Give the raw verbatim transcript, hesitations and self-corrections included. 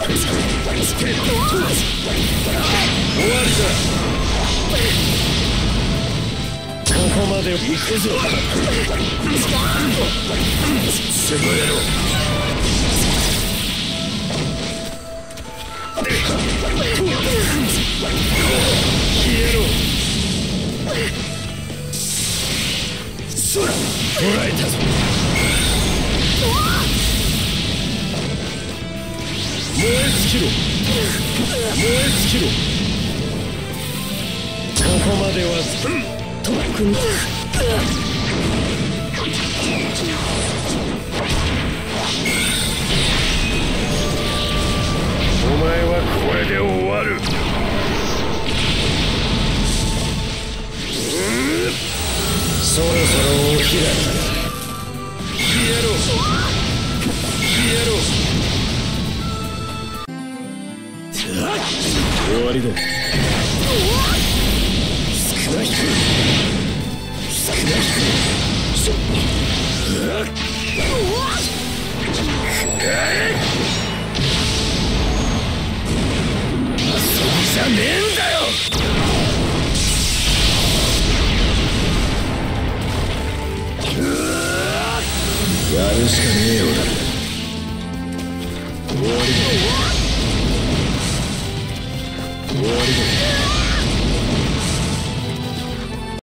ここまで行くぞ。攻めろ。消えろ。そら、捕らえたぞ。燃え尽きろ。燃え尽きろ。ここまではとっくに。お前はこれで終わる。そろそろお開きだ。消えろ。消えろ。終わりだ。少ない少ないしょっ遊びじゃねえ。